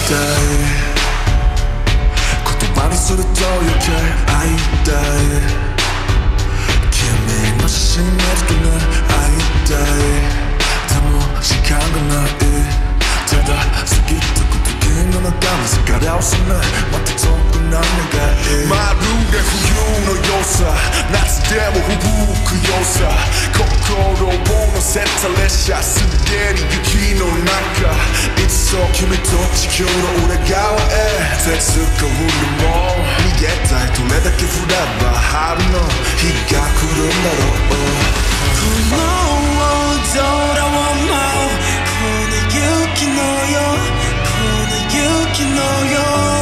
たい言葉にすると余計会いたい君の写真見つけね会いたいでも時間がないただ過ぎてく時の中に逆らわせないまた遠くな願いまるで冬のよさ夏でも吹くよさ心を乗せた列車すでに雪の中いつそう君と地球の裏側へ鉄が降るもん逃げたいどれだけ降れば春の日が来るんだろうこの空を舞うこの雪のよこの雪のよ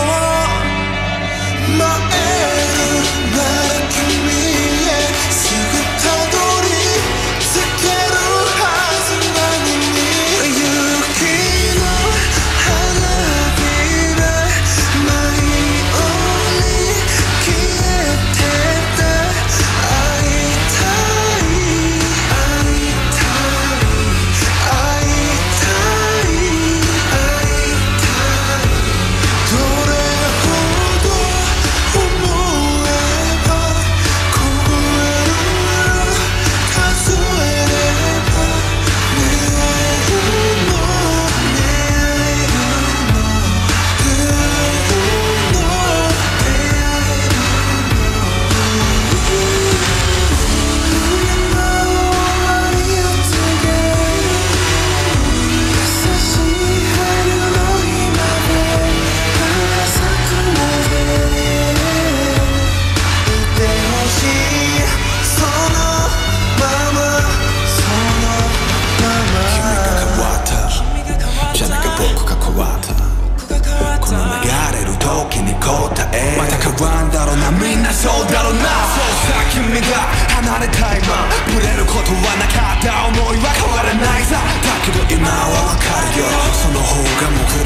前のなら君へすぐたどり着けるはずなのに雪の花火で舞い降り消えてて会いたい会いたい会いたい会いたいどれほど思えば凍える数えれば願えるの願えるの出会えるの出会えるの You know what you together 優しい春の日まで花咲くまでいてほしいそのままそのまま君が変わったじゃなく僕が変わったこの流れる時に答えまた変わんだろうなみんなそうだろうなそうさ君が離れた今ぶれることはなかった想いは変わらないさだけど今はわかるよその方が僕